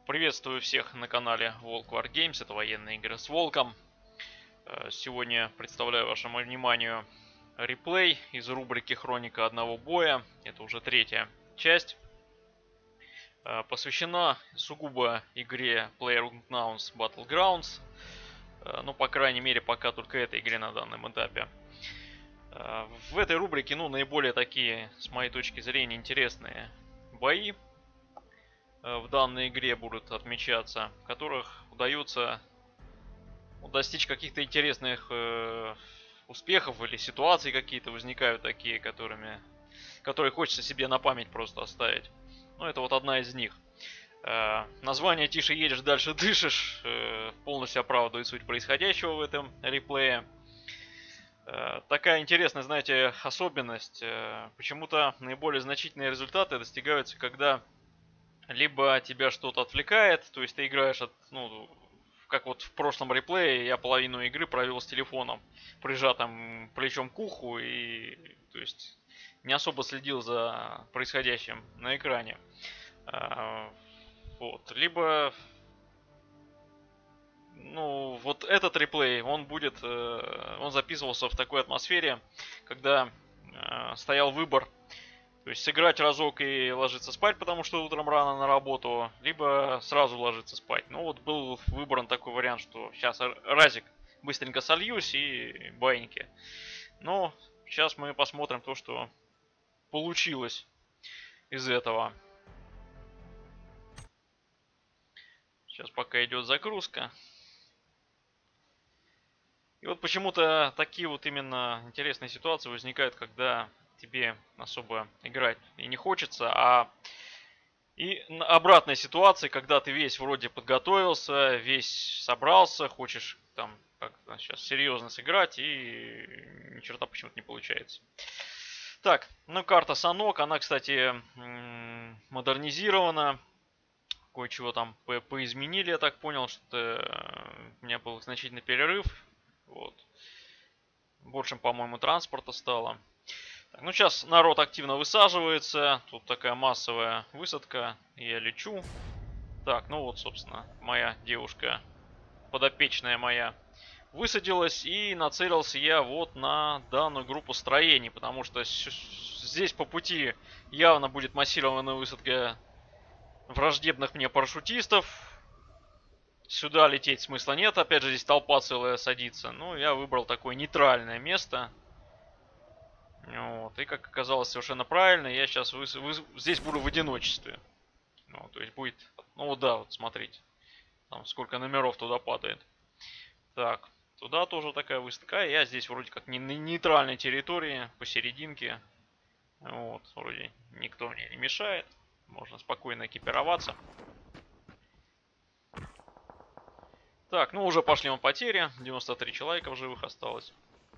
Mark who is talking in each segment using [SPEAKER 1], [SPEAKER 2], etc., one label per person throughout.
[SPEAKER 1] Приветствую всех на канале Волк War Games, это военные игры с Волком. Сегодня представляю вашему вниманию реплей из рубрики «Хроника одного боя». Это уже третья часть. Посвящена сугубо игре PlayerUnknown's Battlegrounds. Ну, по крайней мере, пока только этой игре на данном этапе. В этой рубрике, наиболее такие, с моей точки зрения, интересные бои в данной игре будут отмечаться, в которых удается достичь каких-то интересных успехов или ситуаций какие-то возникают такие, которые хочется себе на память просто оставить. Ну, это вот одна из них. Название «Тише едешь, дальше дышишь» полностью оправдывает суть происходящего в этом реплее. Такая интересная, знаете, особенность. Почему-то наиболее значительные результаты достигаются, когда либо тебя что-то отвлекает, то есть ты играешь как вот в прошлом реплее, я половину игры провел с телефоном, прижатым плечом к уху, и то есть не особо следил за происходящим на экране. Вот. Либо, вот этот реплей, он записывался в такой атмосфере, когда стоял выбор. То есть сыграть разок и ложиться спать, потому что утром рано на работу, либо сразу ложиться спать. Ну вот был выбран такой вариант, что сейчас разик быстренько сольюсь и баиньки. Но сейчас мы посмотрим то, что получилось из этого. Сейчас пока идет загрузка. И вот почему-то такие вот именно интересные ситуации возникают, когда тебе особо играть и не хочется, и обратная ситуация, когда ты весь вроде подготовился, весь собрался, хочешь там как-то сейчас серьезно сыграть, и ни черта почему-то не получается. Так, карта Санок, она, кстати, модернизирована. Кое-чего там поизменили, я так понял, что у меня был значительный перерыв. Вот. Больше, по-моему, транспорта стало. Так, сейчас народ активно высаживается. Тут такая массовая высадка. Я лечу. Так, собственно, моя девушка, подопечная моя, высадилась. И нацелился я вот на данную группу строений. Потому что здесь по пути явно будет массированная высадка враждебных мне парашютистов. Сюда лететь смысла нет. Опять же, здесь толпа целая садится. Я выбрал такое нейтральное место. Вот. И как оказалось совершенно правильно, я сейчас здесь буду в одиночестве. То есть будет... вот смотрите. Там сколько номеров туда падает. Так, туда тоже такая высадка. Я здесь вроде как не на нейтральной территории, посерединке. Вот, вроде никто мне не мешает. Можно спокойно экипироваться. Так, уже пошли мы потери. 93 человека в живых осталось.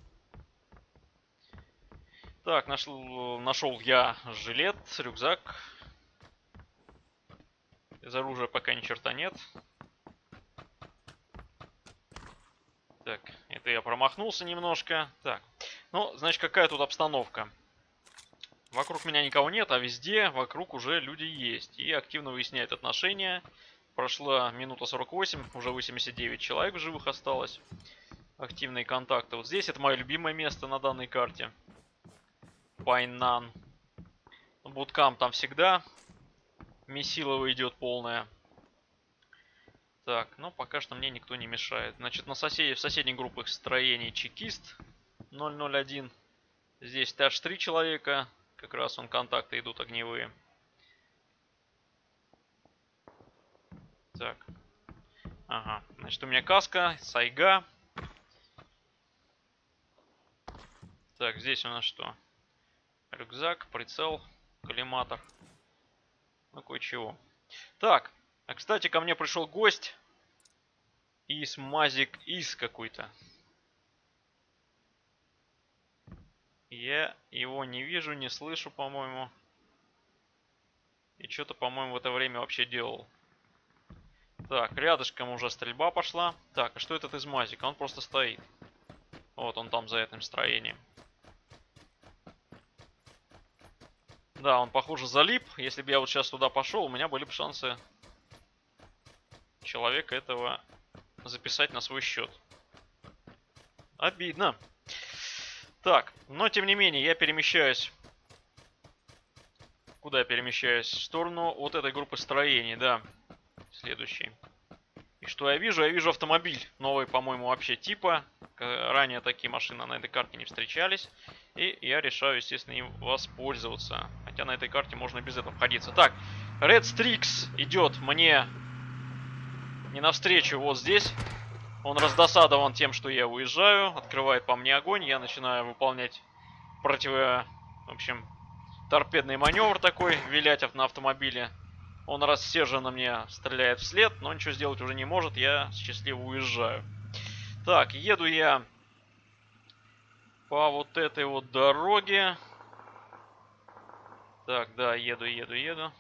[SPEAKER 1] Так, нашел я жилет, рюкзак. Из оружия пока ни черта нет. Так, это я промахнулся немножко. Так, значит, какая тут обстановка? Вокруг меня никого нет, а везде вокруг уже люди есть. И активно выясняют отношения. Прошла минута 48, уже 89 человек в живых осталось. Активные контакты. Вот здесь это мое любимое место на данной карте. Пайнан. Буткамп там всегда месилово идет полная. Так, пока что мне никто не мешает. Значит, в соседних группах строений чекист 001. Здесь аж 3 человека. Как раз контакты идут огневые. Так. Ага. Значит, у меня каска, сайга. Так, здесь у нас что? Рюкзак, прицел, коллиматор. Кое-чего. Так. А, кстати, ко мне пришел гость. Мазик какой-то. Я его не вижу, не слышу, по-моему. И что-то, по-моему, в это время вообще делал. Так, рядышком уже стрельба пошла. Так, а что этот из Мазика? Он просто стоит. Вот он там за этим строением. Да, он, похоже, залип. Если бы я вот сейчас туда пошел, у меня были бы шансы человека этого записать на свой счет. Обидно. Так, но тем не менее, я перемещаюсь. Куда я перемещаюсь? В сторону вот этой группы строений, да. Следующий. И что я вижу? Я вижу автомобиль. Новый, по-моему, вообще типа. Ранее такие машины на этой карте не встречались. И я решаю, естественно, им воспользоваться. Хотя на этой карте можно без этого обходиться. Так, Red Strix идет мне не навстречу вот здесь. Он раздосадован тем, что я уезжаю. Открывает по мне огонь. Я начинаю выполнять в общем, торпедный маневр такой. Вилять на автомобиле. Он рассерженно мне стреляет вслед, но ничего сделать уже не может. Я счастливо уезжаю. Так, еду я по вот этой вот дороге. Так, да, еду.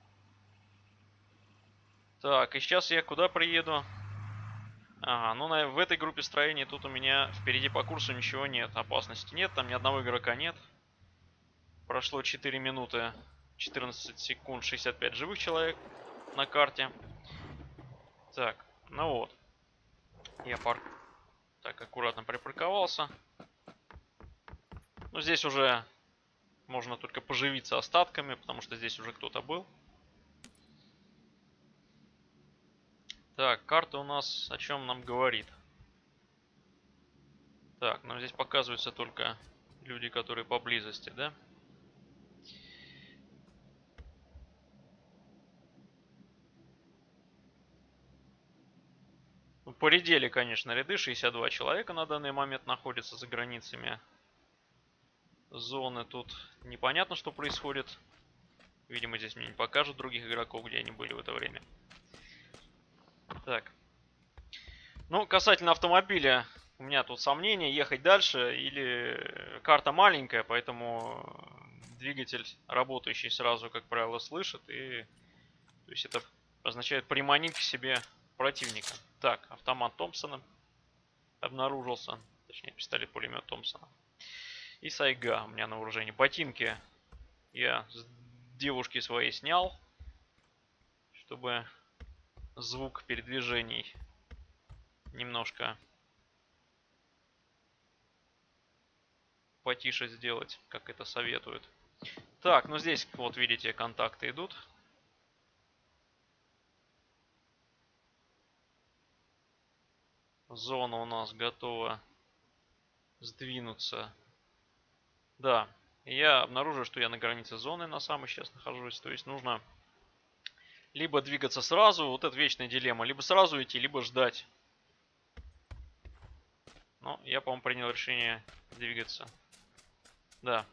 [SPEAKER 1] Так, и сейчас я куда приеду? Ага, ну в этой группе строения тут у меня впереди по курсу ничего нет. Опасности нет, там ни одного игрока нет. Прошло 4 минуты, 14 секунд, 65 живых человек на карте. Так, ну вот. Я так аккуратно припарковался. Ну, здесь уже можно только поживиться остатками, потому что здесь уже кто-то был. Так, карта у нас о чем нам говорит? Так, нам здесь показываются только люди, которые поблизости, да? Ну, поредели, конечно, ряды. 62 человека на данный момент находятся за границами зоны. Тут непонятно, что происходит. Видимо, здесь мне не покажут других игроков, где они были в это время. Так. Ну, касательно автомобиля, у меня тут сомнения, ехать дальше или карта маленькая, поэтому двигатель, работающий сразу, как правило, слышит. И то есть это означает приманить к себе противника. Так, автомат Томпсона обнаружился. Точнее, пистолет-пулемет Томпсона. И сайга у меня на вооружении. Ботинки я с девушки своей снял, чтобы звук передвижений немножко потише сделать, как это советуют. Так, ну здесь, вот видите, контакты идут. Зона у нас готова сдвинуться. Да, я обнаружил, что я на границе зоны на самой сейчас нахожусь. То есть нужно либо двигаться сразу, вот это вечная дилемма, либо сразу идти, либо ждать. Но я, по-моему, принял решение двигаться. Да.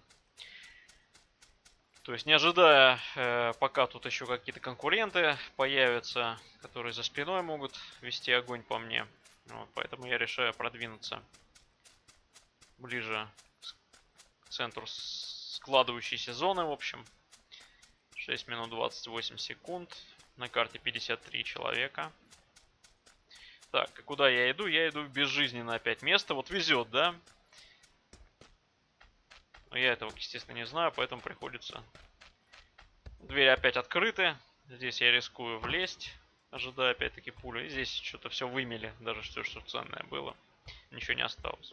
[SPEAKER 1] То есть не ожидая, пока тут еще какие-то конкуренты появятся, которые за спиной могут вести огонь по мне. Вот, поэтому я решаю продвинуться ближе к центру складывающейся зоны, в общем. 6 минут 28 секунд. На карте 53 человека. Так, и куда я иду? Я иду в безжизненное опять место. Вот везет, да? Но я этого, естественно, не знаю, поэтому приходится... Двери опять открыты. Здесь я рискую влезть, ожидая опять-таки пули. И здесь что-то все вымели, даже все, что ценное было. Ничего не осталось.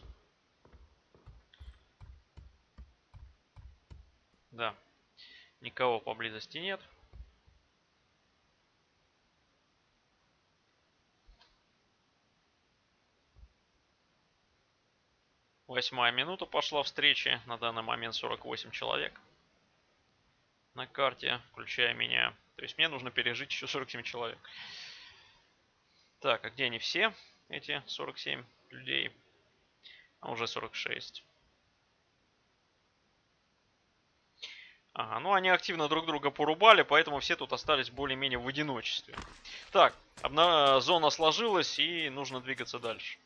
[SPEAKER 1] Да. Никого поблизости нет. Восьмая минута пошла встречи. На данный момент 48 человек на карте, включая меня. То есть мне нужно пережить еще 47 человек. Так, а где они все, эти 47 людей? А уже 46. Ага, ну они активно друг друга порубали, поэтому все тут остались более-менее в одиночестве. Так, зона сложилась и нужно двигаться дальше.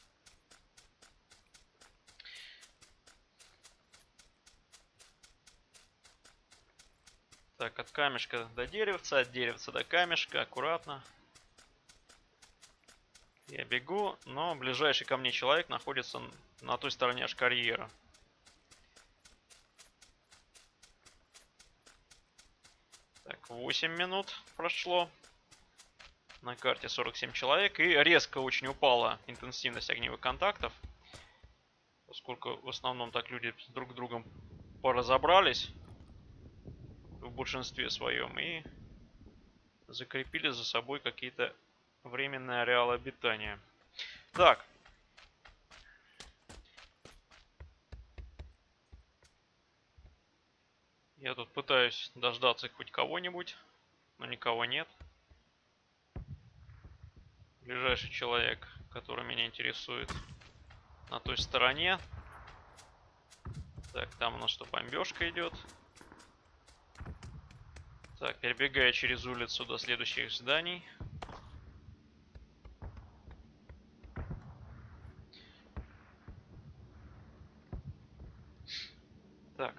[SPEAKER 1] Так, от камешка до деревца, от деревца до камешка, аккуратно. Я бегу, но ближайший ко мне человек находится на той стороне аж карьера. Так, 8 минут прошло. На карте 47 человек. И резко очень упала интенсивность огневых контактов. Поскольку в основном так люди друг с другом поразобрались. В большинстве своем. И закрепили за собой какие-то временные ареалы обитания. Так. Я тут пытаюсь дождаться хоть кого-нибудь. Но никого нет. Ближайший человек, который меня интересует, на той стороне. Так, там у нас что, бомбежка идет. Так, перебегая через улицу до следующих зданий. Так.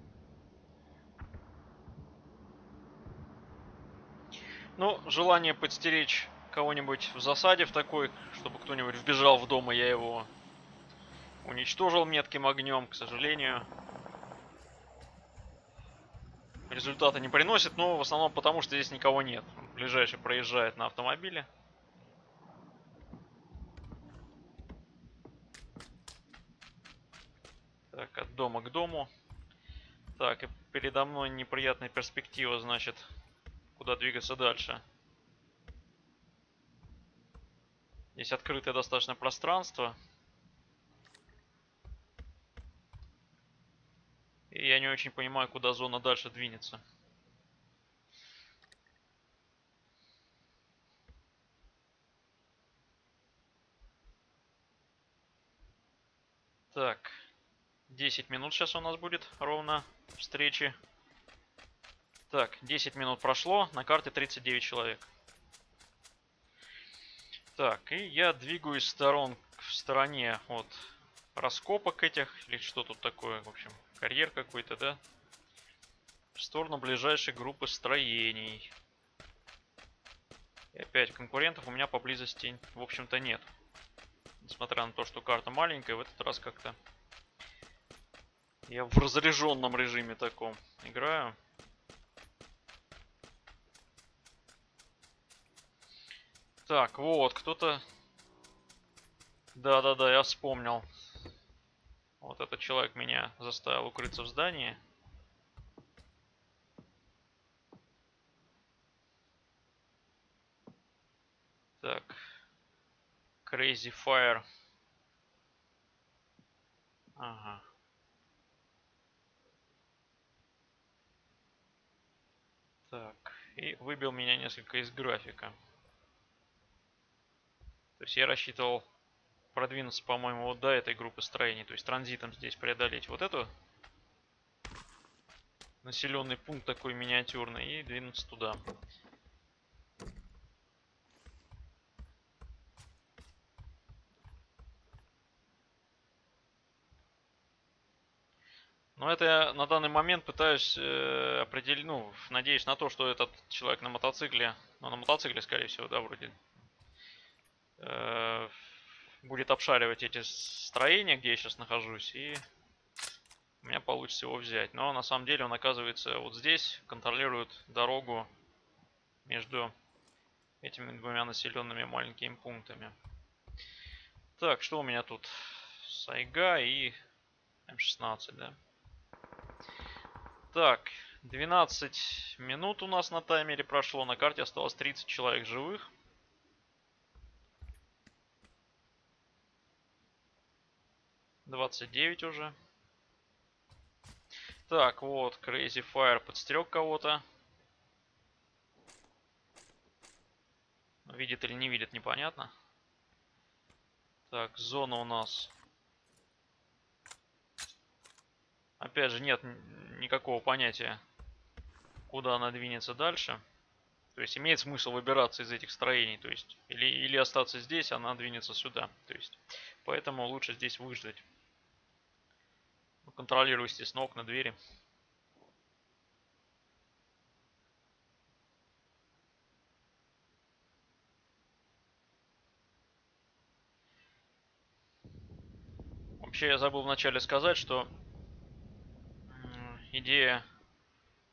[SPEAKER 1] Ну, желание подстеречь кого-нибудь в засаде в такой, чтобы кто-нибудь вбежал в дом, и я его уничтожил метким огнем, к сожалению. Результата не приносит, но в основном потому, что здесь никого нет. Ближайший проезжает на автомобиле. Так, от дома к дому. Так, и передо мной неприятная перспектива, значит, куда двигаться дальше. Здесь открытое достаточно пространство. И я не очень понимаю, куда зона дальше двинется. Так, 10 минут сейчас у нас будет ровно встречи. Так, 10 минут прошло, на карте 39 человек. Так, и я двигаюсь в стороне от раскопок этих, или что тут такое, в общем, карьер какой-то, да? В сторону ближайшей группы строений. И опять конкурентов у меня поблизости, в общем-то, нет. Несмотря на то, что карта маленькая, в этот раз как-то я в разряженном режиме таком играю. Так, вот, кто-то... Да-да-да, я вспомнил. Вот этот человек меня заставил укрыться в здании. Так. Crazy Fire. Ага. Так. И выбил меня несколько из графика. То есть я рассчитывал продвинуться, по-моему, вот до этой группы строений. То есть транзитом здесь преодолеть вот эту населенный пункт такой миниатюрный и двинуться туда. Но это я на данный момент пытаюсь определить, ну, надеюсь на то, что этот человек на мотоцикле, ну, на мотоцикле, скорее всего, да, вроде, будет обшаривать эти строения, где я сейчас нахожусь, и у меня получится его взять. Но на самом деле он оказывается вот здесь, контролирует дорогу между этими двумя населенными маленькими пунктами. Так, что у меня тут? Сайга и М16, да. Так, 12 минут у нас на таймере прошло. На карте осталось 30 человек живых. (29 уже). Так, вот, Crazy Fire подстерег кого-то. Видит или не видит, непонятно. Так, зона у нас. Опять же, нет никакого понятия, куда она двинется дальше. То есть имеет смысл выбираться из этих строений. То есть, или остаться здесь, она двинется сюда. То есть, поэтому лучше здесь выждать. Контролирую, естественно, окна, двери. Вообще, я забыл вначале сказать, что идея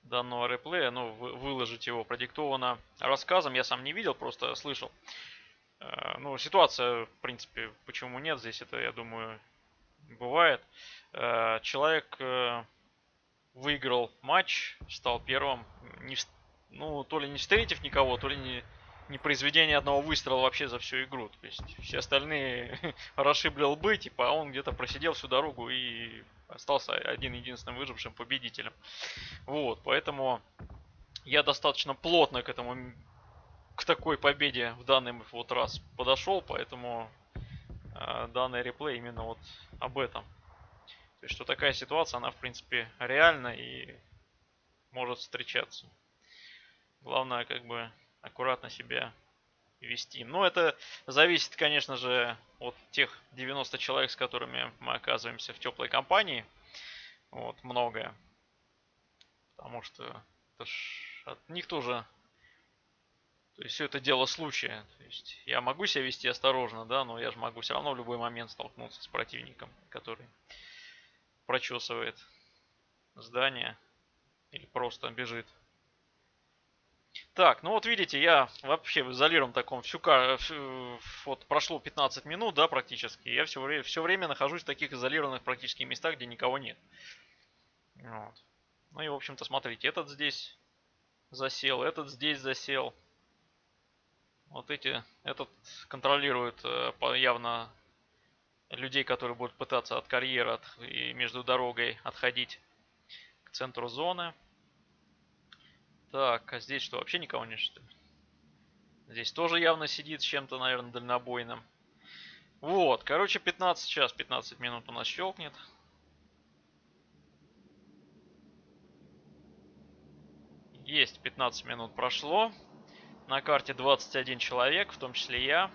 [SPEAKER 1] данного реплея, ну, выложить его, продиктовано рассказом. Я сам не видел, просто слышал. Ну, ситуация, в принципе, почему нет здесь, это, я думаю, бывает. Человек выиграл матч, стал первым, ну, то ли не встретив никого, то ли не произведение одного выстрела вообще за всю игру. То есть все остальные расшибли лбы, типа, а он где-то просидел всю дорогу и остался один-единственным выжившим победителем. Вот, поэтому я достаточно плотно к такой победе в данный вот раз подошел, поэтому данный реплей именно вот об этом. То есть, что такая ситуация, она в принципе реальна и может встречаться. Главное, как бы, аккуратно себя вести. Но это зависит, конечно же, от тех 90 человек, с которыми мы оказываемся в теплой компании. Вот, многое. Потому что это ж от них тоже. То есть все это дело случая. То есть я могу себя вести осторожно, да, но я же могу все равно в любой момент столкнуться с противником, который прочесывает здание или просто бежит. Так, ну вот видите, я вообще в изолированном таком вот прошло 15 минут, да, практически. Я все время нахожусь в таких изолированных практически местах, где никого нет. Вот. Ну и, в общем-то, смотрите, этот здесь засел, этот здесь засел. Вот этот контролирует явно людей, которые будут пытаться от карьера и между дорогой отходить к центру зоны. Так, а здесь что, вообще никого нет, что ли? Здесь тоже явно сидит с чем-то, наверное, дальнобойным. Вот, короче, 15 минут у нас щелкнет. Есть, 15 минут прошло. На карте 21 человек, в том числе я.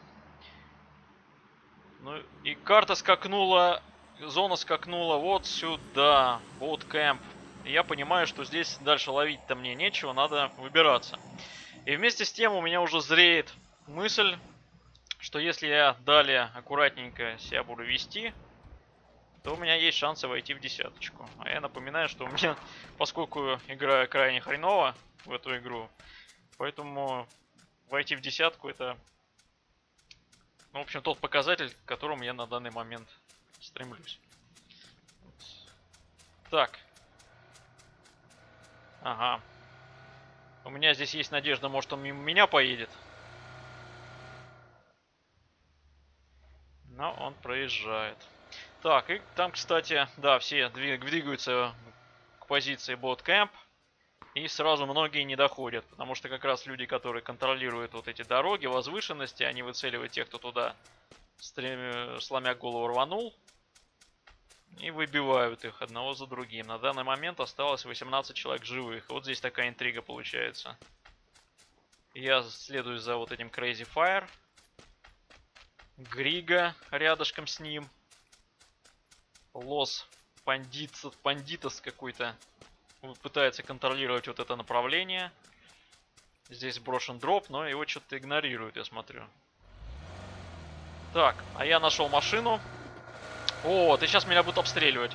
[SPEAKER 1] Ну и карта скакнула, зона скакнула вот сюда, боуткэмп. И я понимаю, что здесь дальше ловить-то мне нечего, надо выбираться. И вместе с тем у меня уже зреет мысль, что если я далее аккуратненько себя буду вести, то у меня есть шансы войти в десяточку. А я напоминаю, что у меня, поскольку играю крайне хреново в эту игру, поэтому войти в десятку это, ну, в общем, тот показатель, к которому я на данный момент стремлюсь. Так. Ага. У меня здесь есть надежда, может он мимо меня поедет. Но он проезжает. Так, и там, кстати, да, все двигаются к позиции боткэмп. И сразу многие не доходят, потому что как раз люди, которые контролируют вот эти дороги, возвышенности, они выцеливают тех, кто туда сломя голову рванул. И выбивают их одного за другим. На данный момент осталось 18 человек живых. Вот здесь такая интрига получается. Я следую за вот этим Crazy Fire. Грига рядышком с ним. Лос Пандитос какой-то пытается контролировать вот это направление. Здесь брошен дроп, но его что-то игнорируют, я смотрю. Так, а я нашел машину. О, ты сейчас меня будут обстреливать.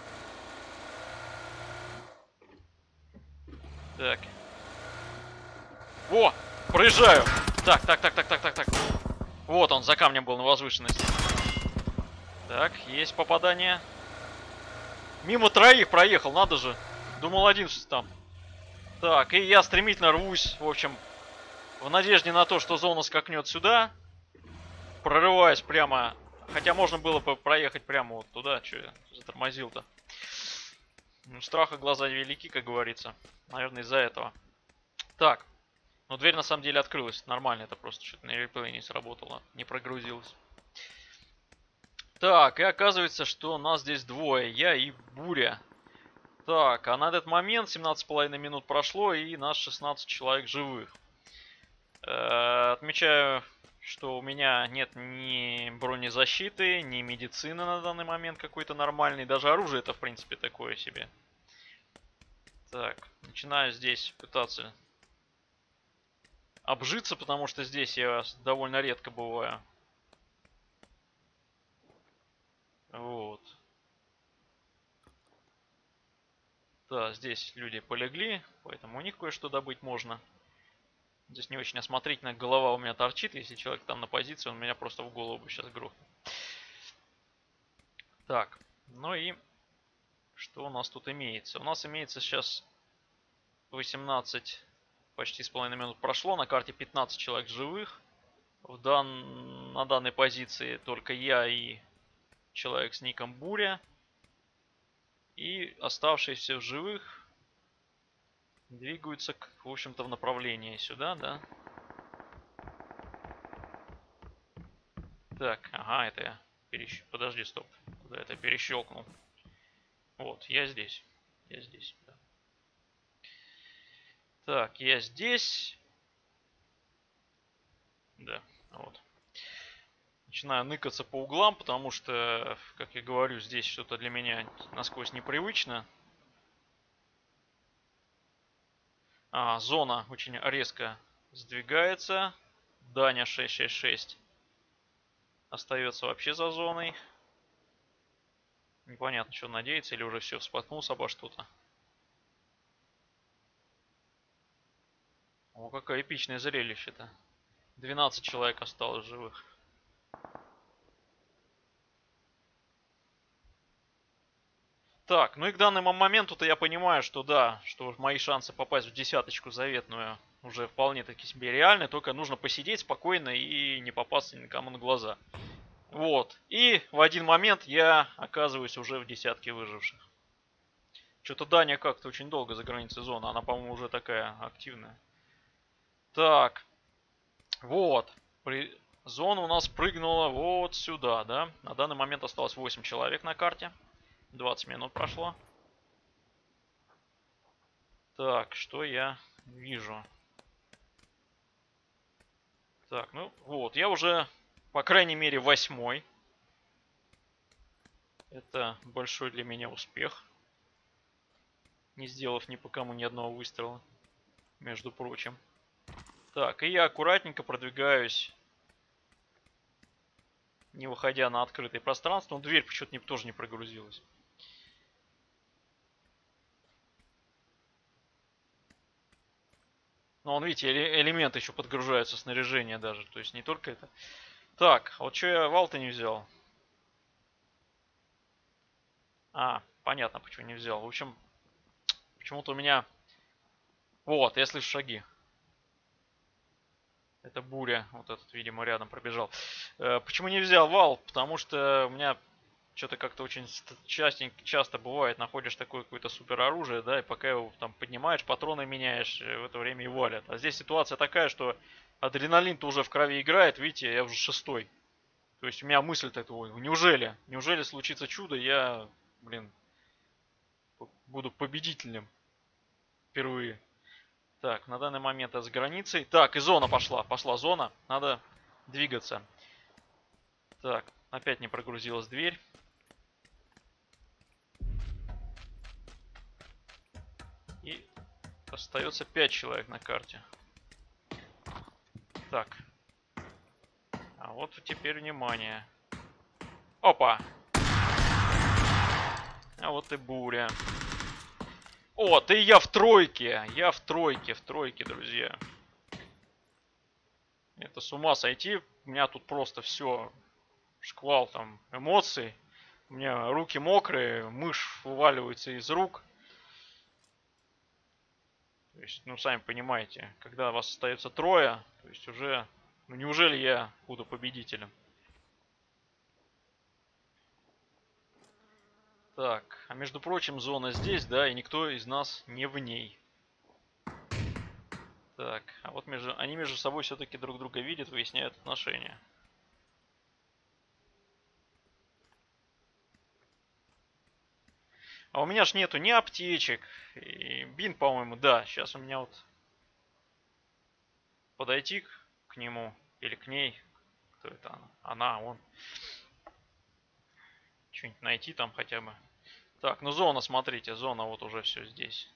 [SPEAKER 1] Так. О, проезжаю. Так. Вот он, за камнем был на возвышенности. Так, есть попадание. Мимо троих проехал, надо же. Думал, один там. Так, и я стремительно рвусь, в общем, в надежде на то, что зона скакнет сюда. Прорываюсь прямо. Хотя можно было бы проехать прямо вот туда. Че я затормозил-то? Ну, страха глаза велики, как говорится. Наверное, из-за этого. Так. Ну, дверь на самом деле открылась. Нормально, это просто что-то на реплее не сработало. Не прогрузилось. Так, и оказывается, что нас здесь двое. Я и Буря. Так, а на этот момент 17,5 минут прошло, и нас 16 человек живых. Отмечаю, что у меня нет ни бронезащиты, ни медицины на данный момент какой-то нормальной. Даже оружие это, в принципе, такое себе. Так, начинаю здесь пытаться обжиться, потому что здесь я довольно редко бываю. Вот. Да, здесь люди полегли, поэтому у них кое-что добыть можно. Здесь не очень осмотрительно, голова у меня торчит. Если человек там на позиции, он меня просто в голову сейчас грохнет. Так, ну и что у нас тут имеется? У нас имеется сейчас 18, почти с половиной минут прошло. На карте 15 человек живых. На данной позиции только я и человек с ником Буря. И оставшиеся в живых двигаются, в общем-то, в направлении сюда, да? Так, ага, это я подожди, стоп. Куда это перещелкнул? Вот, я здесь. Я здесь, да. Так, я здесь. Да, вот. Начинаю ныкаться по углам, потому что, как я говорю, здесь что-то для меня насквозь непривычно. Зона очень резко сдвигается. Даня 666 остается вообще за зоной. Непонятно, что надеется, или уже все, споткнулся обо что-то. О, какое эпичное зрелище-то. 12 человек осталось живых. Так, ну и к данному моменту-то я понимаю, что да, что мои шансы попасть в десяточку заветную уже вполне таки себе реальны, только нужно посидеть спокойно и не попасться никому на глаза. Вот. И в один момент я оказываюсь уже в десятке выживших. Что-то Даня как-то очень долго за границей зоны, она, по-моему, уже такая активная. Так, вот. Зона у нас прыгнула вот сюда, да? На данный момент осталось 8 человек на карте. 20 минут прошло. Так, что я вижу? Так, ну вот, я уже, по крайней мере, 8-й. Это большой для меня успех. Не сделав ни по кому ни одного выстрела, между прочим. Так, и я аккуратненько продвигаюсь, не выходя на открытое пространство. Но дверь почему-то тоже не прогрузилась. Но он, видите, элемент еще подгружается, снаряжение даже. То есть не только это. Так, а вот что я вал-то не взял? Понятно, почему не взял. В общем, почему-то у меня... Вот, я слышу шаги. Это Буря. Вот этот, видимо, рядом пробежал. Почему не взял вал? Потому что у меня что-то как-то очень часто бывает, находишь такое какое-то супер оружие, да, и пока его там поднимаешь, патроны меняешь, в это время и валят. А здесь ситуация такая, что адреналин-то уже в крови играет, видите, я уже 6-й. То есть у меня мысль-то такой, неужели случится чудо, я, блин, буду победителем впервые. Так, на данный момент это с границей. Так, и зона пошла зона, надо двигаться. Так, опять не прогрузилась дверь. И остается 5 человек на карте. Так. А вот теперь внимание. Опа! А вот и Буря. О, ты я в тройке! Я в тройке, друзья. Это с ума сойти. У меня тут просто все. Шквал там эмоций. У меня руки мокрые, мышь вываливается из рук. То есть, ну, сами понимаете, когда вас остается трое, то есть уже, ну, неужели я буду победителем? Так, а между прочим, зона здесь, да, и никто из нас не в ней. Так, а вот они между собой все-таки друг друга видят, выясняют отношения. А у меня ж нету ни аптечек, и бин, по-моему, да, сейчас у меня вот подойти к нему или к ней, кто это она, он. Что-нибудь найти там хотя бы. Так, ну зона, смотрите, зона вот уже все здесь.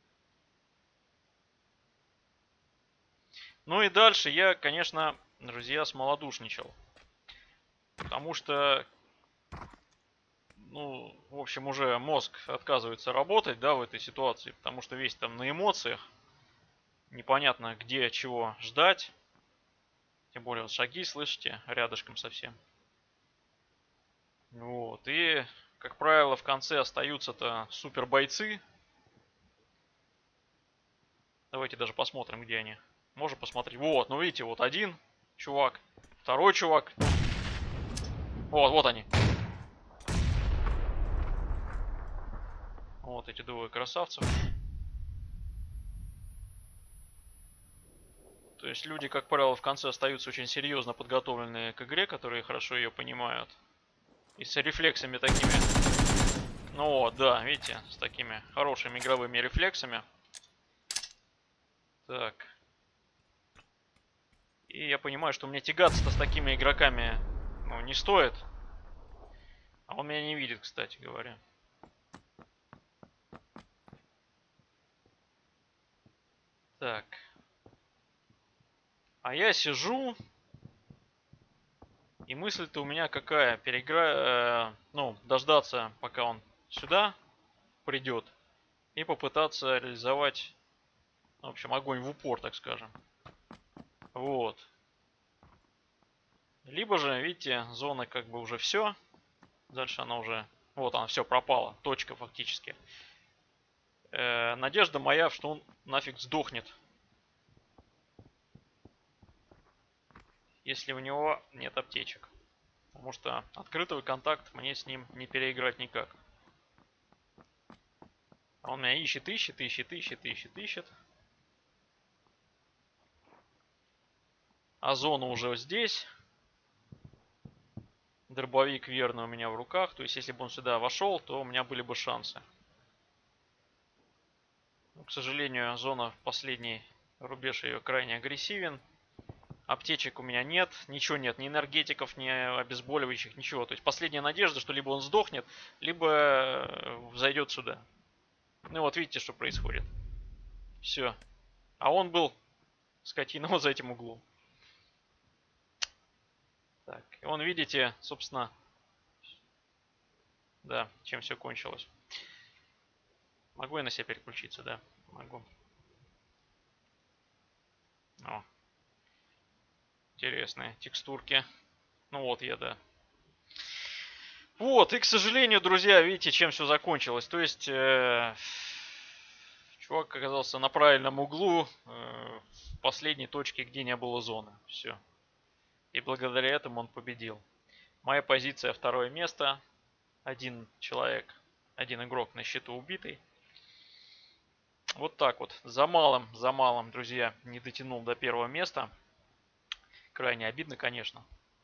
[SPEAKER 1] Ну и дальше я, конечно, друзья, смолодушничал. Потому что ну, в общем, уже мозг отказывается работать, да, в этой ситуации, потому что весь там на эмоциях, непонятно где чего ждать, тем более вот шаги, слышите, рядышком совсем. Вот, и, как правило, в конце остаются-то супер бойцы. Давайте даже посмотрим, где они. Можно посмотреть. Вот, ну видите, вот один чувак, второй чувак. Вот они. Вот эти двое красавцев. То есть люди, как правило, в конце остаются очень серьезно подготовленные к игре, которые хорошо ее понимают. И с рефлексами такими. Ну вот, да, видите, с такими хорошими игровыми рефлексами. Так. И я понимаю, что мне тягаться-то с такими игроками, ну, не стоит. А он меня не видит, кстати говоря. Так. А я сижу. И мысль-то у меня какая? Ну, дождаться, пока он сюда придет. И попытаться реализовать, в общем, огонь в упор, так скажем. Вот. Либо же, видите, зона как бы уже все. Дальше она уже... Вот она, все, пропала. Точка фактически. Надежда моя, что он нафиг сдохнет. Если у него нет аптечек. Потому что открытый контакт мне с ним не переиграть никак. А он меня ищет. А зона уже здесь. Дробовик верно у меня в руках. То есть, если бы он сюда вошел, то у меня были бы шансы. Но, к сожалению, зона в последний рубеж ее крайне агрессивен. Аптечек у меня нет. Ничего нет. Ни энергетиков, ни обезболивающих, ничего. То есть, последняя надежда, что либо он сдохнет, либо зайдет сюда. Ну вот видите, что происходит. Все. А он был, скотина, вот за этим углом. Так, и вон видите, собственно, да, чем все кончилось. Могу я на себя переключиться, да? Могу. О, интересные текстурки. Ну вот я, да. Вот, и, к сожалению, друзья, видите, чем все закончилось. То есть, чувак оказался на правильном углу, в последней точке, где не было зоны. Все. И благодаря этому он победил. Моя позиция второе место. Один человек, один игрок на счету убитый. Вот так вот. За малым, друзья, не дотянул до первого места. Крайне обидно, конечно.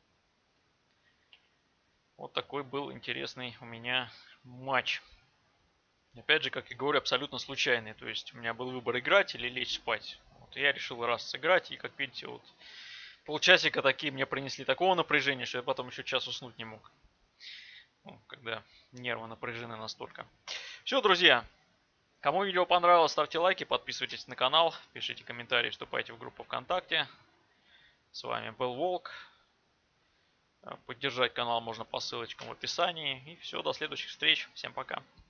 [SPEAKER 1] Вот такой был интересный у меня матч. Опять же, как я говорю, абсолютно случайный. То есть у меня был выбор играть или лечь спать. Вот я решил раз сыграть. И как видите, вот полчасика такие мне принесли такого напряжения, что я потом еще час уснуть не мог. Ну, когда нервы напряжены настолько. Все, друзья. Кому видео понравилось, ставьте лайки, подписывайтесь на канал, пишите комментарии, вступайте в группу ВКонтакте. С вами был Волк. Поддержать канал можно по ссылочкам в описании. И все, до следующих встреч. Всем пока.